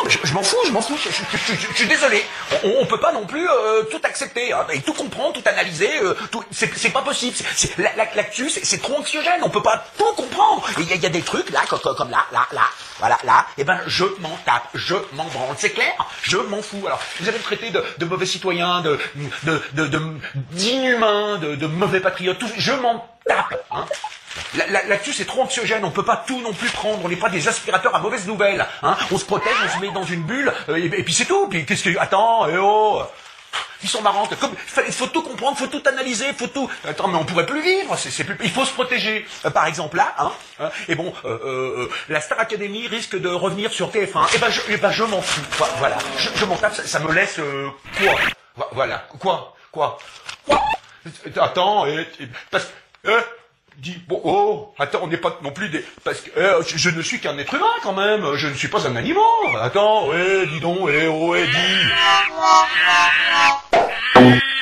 Je m'en fous, je suis désolé. On peut pas non plus tout accepter, hein, et tout comprendre, tout analyser, c'est pas possible. L'actu, c'est trop anxiogène, on peut pas tout comprendre. Il y a des trucs là, comme là, voilà, là, et ben je m'en tape, je m'en branle, c'est clair, je m'en fous. Alors, vous allez me traiter de mauvais citoyen, d'inhumain, de mauvais patriote, tout, je m'en tape, hein. L'actu c'est trop anxiogène, on peut pas tout non plus prendre, on n'est pas des aspirateurs à mauvaises nouvelles, hein. On se protège, on se met dans une bulle, et puis c'est tout, puis qu'est-ce que... Attends, ils sont marrantes, il faut tout comprendre, faut tout analyser, faut tout... Attends, mais on pourrait plus vivre, il faut se protéger. Par exemple là, hein, et bon, la Star Academy risque de revenir sur TF1, et ben je m'en fous, voilà, je m'en tape, ça me laisse... quoi. Voilà, quoi. Attends, parce que... Dis, bon, attends, on n'est pas non plus des... Parce que je ne suis qu'un être humain, quand même. Je ne suis pas un animal. Attends, dis donc, dis.